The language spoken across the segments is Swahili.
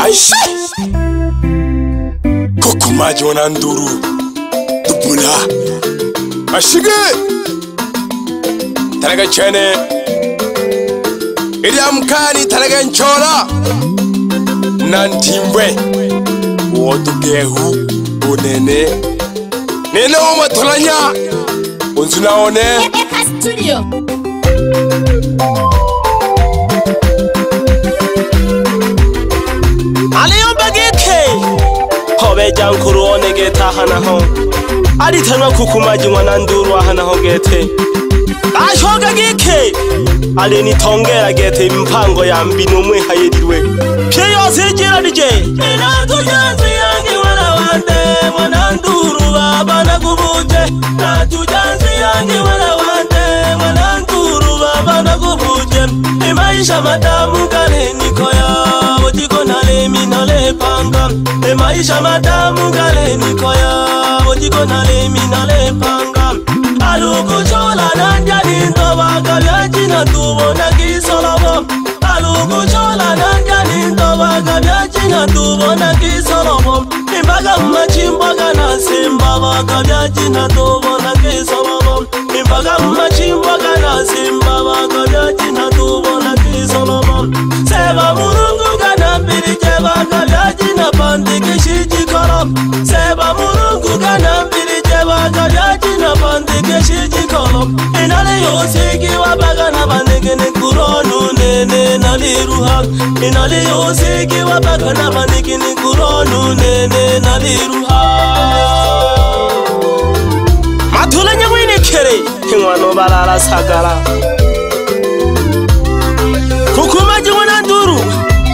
Aisha Kukumaji wananduru Tupula Ashige Talaga chene Ili amkani talaga nchola Nantimwe Wotugehu Unene Nene umatulanya Unzunaone Eka Studio. Aliyomba geke Hobe jankuru one geta hana ho Adi tanwa Kukumaji wananduru hana ho gete Ashoga geke Ali ni tongera gete mpango ya mbinu mwe hayediriwe Pye yose jira DJ Ina tujansi yangi wana wande Wananduru baba na kubuje Na tujansi yangi wana wande Wananduru baba na kubuje Ni maisha matamu kale nikoya Otiko nale minale panga Ni maisha matamu kale nikoya Otiko nale minale panga Aluku chola nanja ninto baka Vyachina tubo na kisolobo Aluku chola nanja ninto baka Vyachina tubo na kisolobo Imbaga machimbaga na simba baka Vyachina tubo na kisolobo Imbaga machimbaga na simba baka Vyachina tubo na kisolobo Seba murungu gana pirije baka Vyachina pandiki shijikolo Seba murungu gana pirije baka Vyachina pandiki shijikolo Inale yosiki wabaga na bandike ni kuronu nene naliruha Inale yosiki wabaga na bandike ni kuronu nene naliruha Matula nyamwini kere Hingwano balala sagara Kukumaji wananduru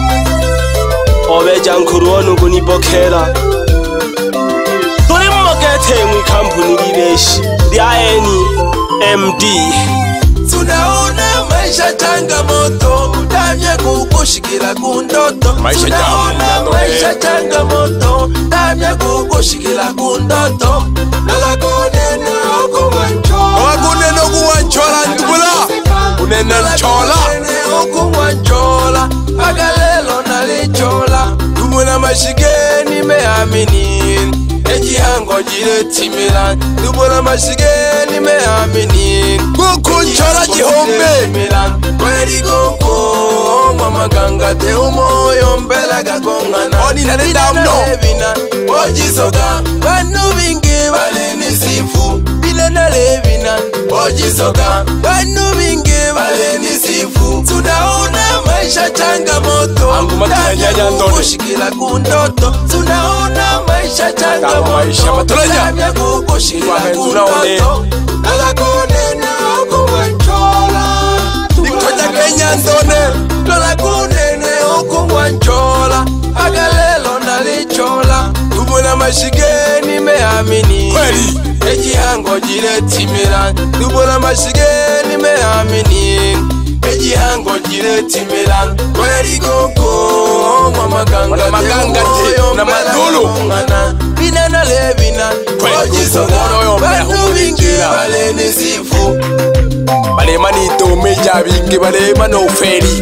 Obe jankuru onu guni bokera Tuli mwagete mwikampuni libeshi Diaeni MD Tunaona maisha changamoto Utamye kukushikila kundoto Tunaona maisha changamoto Utamye kukushikila kundoto Nala kunene okuwanchola Wakunene okuwanchola ntubula Unene nchola okuwanchola Agalelo nalichola Tumuna mashigeni meamini Ejihango jire timila Tumuna mashigeni meamini Kukunchola jihombe Kweri koko Mama ganga te umoyo mbela gakongana Oni nane damno Ojisoga Banu bingi bale nisifu Bile nalevina Ojisoga Banu bingi bale nisifu Tunaona maisha changamoto Tamya kukushikila kundoto Tunaona maisha changamoto Tamya kukushikila kundoto Nala kunene okuwanchola Nikoja Kenya ndone Nala kunene okuwanchola Agalelo nalichola Tumuna mashigeni meamini Kweli Ejihango jire timila Tumuna mashigeni meamini Ejihango jire timila Kweli koko Mama ganga te na madulu Bina na levina Ojisoga Banu bingi bale nisifu Balema nito meja bingi balema no feri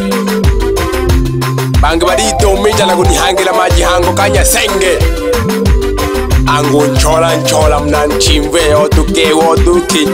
Bangi balito meja lagu nihangila majihango kanya senge Angu nchola mnanchimwe otuke otuki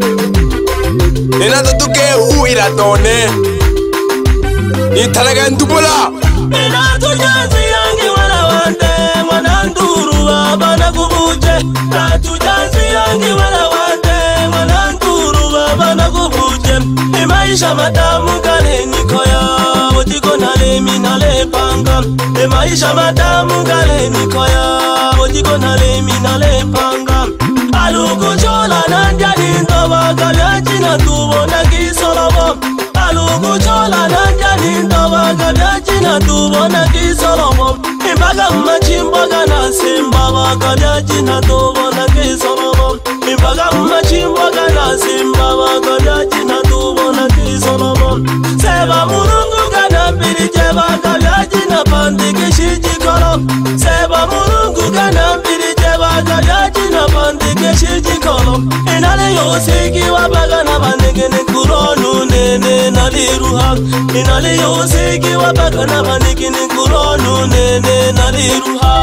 Nena tutuke huira tone Nitalaga ntubula Ina tujansi yangi wana wande Wananduru baba na kubuje Na tujansi yangi wana wande Wananduru baba na kubuje Ni maisha matamu kale nikoya Otiko nale minale panga Ni maisha matamu kale nikoya Otiko nale minale panga Aluku chola nanja ninto baka Vyachina tubo na kisolobo Aluku chola nanja ninto baka Vyachina tubo na kisolobo Imbaga machimbaga na simba baka Vyachina tubo na kisolobo Imbaga machimbaga na simba baka Vyachina tubo na kisolobo Seba murungu gana pirije baka Vyachina pandiki shijikolo Seba murungu gana pirije baka Vyachina pandiki shijikolo Inale yosiki wabaga na bandike ni kuronu nene na naliruha inaliyosiki wabaka na baniki nikuronu nene naliruha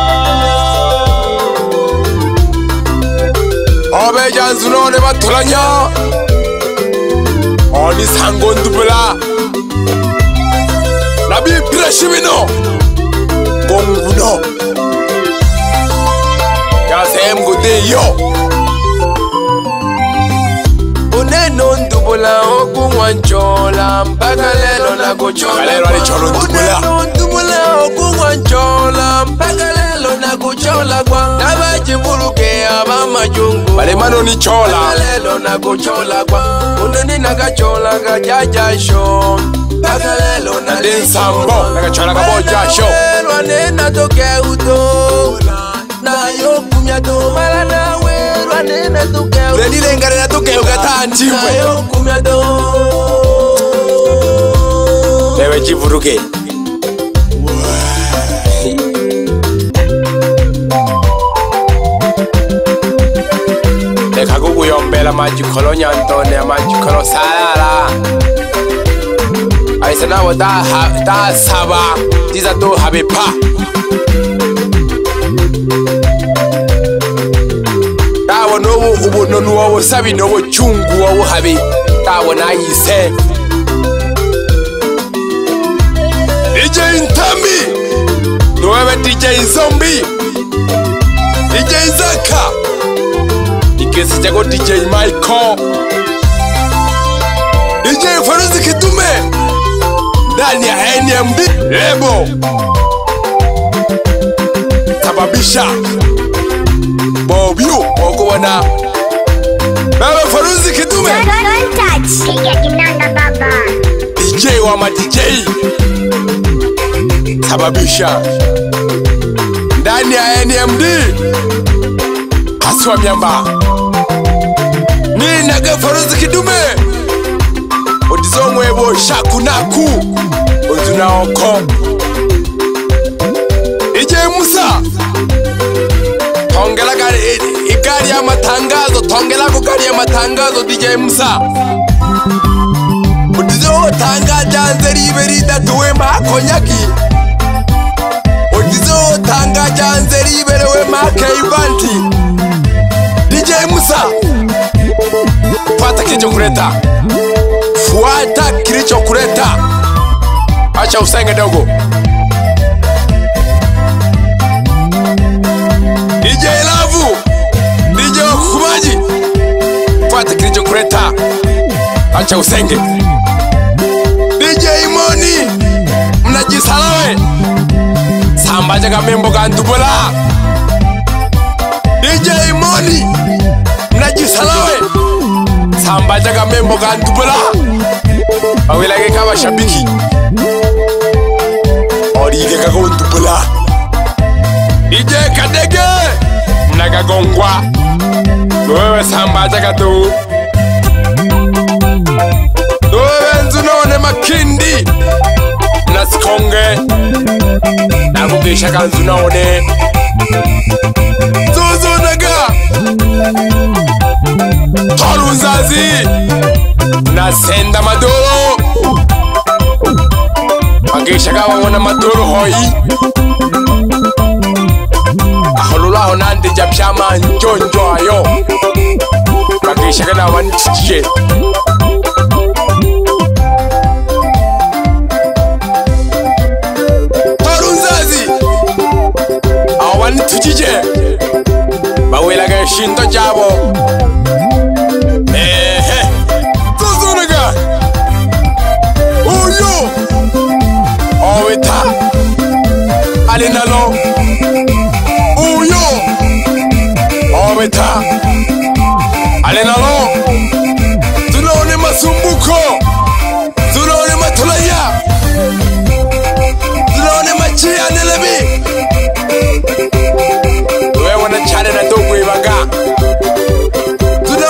Obe janzuno ne batulanya Oni sango ndubula Nabi pirashimino Konguno Yasem gudeyo Uneno ndubula okuwanchola mpaka lelo na kuchola Uneno ndubula okuwanchola mpaka lelo na kuchola kwa Nabajibuluke abama jungu Balemano ni chola lelo na kuchola kwa Uneni nakachola kajajasho mpaka lelo na dinsambo Nakachola kabojasho Rwanena toke uto Na yokumya tomala nawe Rwanena toke uto Uredile ngare na toke ugatanjimwe Na yokumya to Lewe jivuruke Leka kukuyombela majikolo nyantone majikolo salala Aisa nawo da saba Tiza to habipa Tawo nowo ubunonu wawo sabi nowo chungu wawo habi Tawo na yise DJ Ntami Nowewe DJ Zombie DJ Zaka Ikesi chako DJ Michael DJ Faruzi Kitume ndani ya NMD Lebo Sababisha Bobiu Okubona Baba Faruzi Kitume Don't touch Piga kinanda baba DJ wa ma DJ Sababisha ndani ya NMD Haswa Miamba Nina ga Faruzi Kitume Odizomwebo shakunaku Ozunaoko Ije Musa Tongela gari ya matangazo Tongela ku gari ya matangazo DJ Musa Odizo tanga janzeri berida tuwe makonyaki Odizo tanga janzeri berewe makeibanti DJ Musa Pata kilicho kuleta Fuata kilicho kuleta Acha usenge dogo DJ Lavu DJ Kumaji Fuata kilicho kuleta Acha usenge DJ Imoni Mnajisalawe Sambaja kamembo kandubula DJ Imoni Mnajisalawe Sambaja kamembo kandubula Awilage kama shabiki Orige kakondubula DJ Kadege Mnagagongwa Wewe sambaja katu Wewe nzunone makindi Nasikonge Nakugisha kanzunone Zuzunaga Torunzazi Nasenda maduro Agisha kawa wana maduro hoi Aholulaho nande japshama njonjo ayo Agisha kana wani chiche Torunzazi Awani chiche Bawelaga shinto jabo Zuzunaga Uyo Oweta Alinalo Uyo Oweta Alinalo Tunaone masumbuko Tunaone matulaya Tunaone machia nelebi Wewe wana chane na dogo ibaga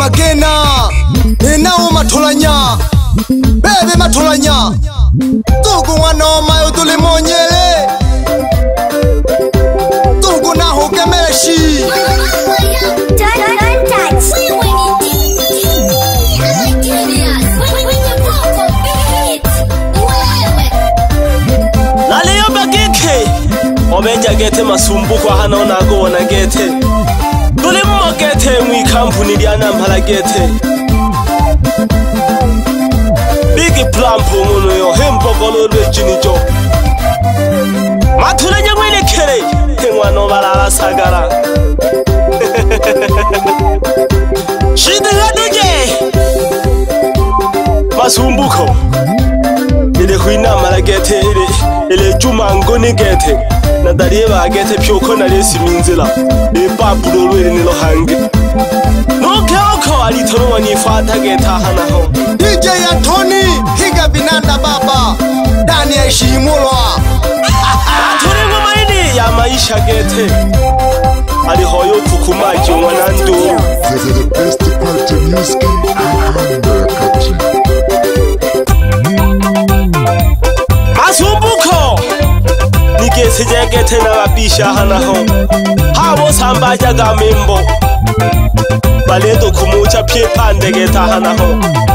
magena Nenao matolanya Bebe matolanya Tugu wano mayo tuli monyele Tugu na hukemeshi Don't touch. Lale yoba geke Obeja gete masumbuko hano nago wana gete Tuli mmo gete mwi kampuni liana mpala gete Bigi plampo munu yo hempo kolo lwe jini jo Matule nyamwile kere Hengwa no balala sagara Shide gaduje Masumbuko Ile huina mala gete ile juma ngoni gete Na dariye ba gete pyoko na lesi minzila Ile papulo lwe nilo hangi Nuke oko alitono wanifata geta hana ho DJ Anthony higa binanda baba Dani ya ishimulwa Aturi ngumaini ya maisha gete Ali hoyo kukumaji mwanandu The best party music in country. Masumbuko Nigese jegete na wabisha hana ho Habo sambaja gamimbo Baledo kumucha pie pande geta hana ho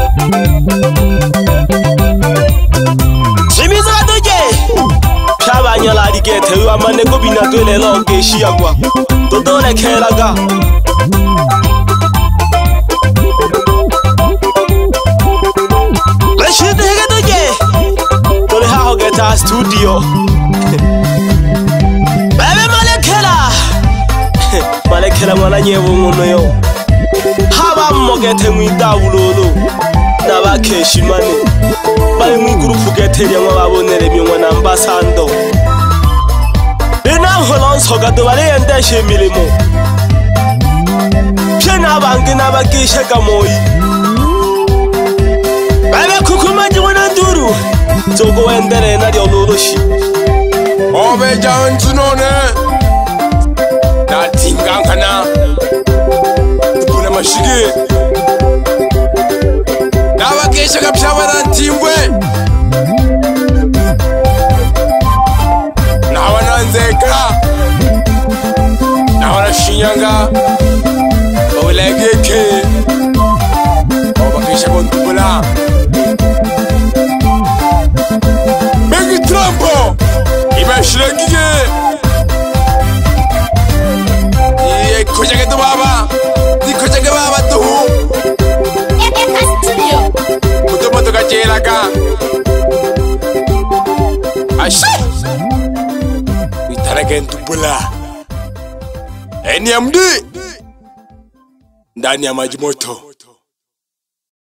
Shimizu aduje Shabanya la ligete Uwa maneko binadwele loge shiagwa Dodole kelaga Rashid hege duje Dole haho geta studio Bebe malekela Malekela mwana nyevu munu yo Haba mmogete mwida ulolo Naba keshimane Bali mwigurupu gete liya mwabonere miyo na ambasando Bina holonso gado bale yendeshe milimo Pye nabangi nabagishe gamoyi Bebe kukumaji wana nduru Zogo wendere na liya uloloshi Obeja ntunone Natingankana Tupune mashigi Nabakesha kapshabara ntimbwe Nawananzeka Nawanashinyanga Olegeke Obakesha kontubula Begi Trumpo Ibashiragige Iye kujage tu baba Di kujage baba tuhu Mutu kachela ka Ashe Itarage ntubula Eni amdi Ndani ya maji moto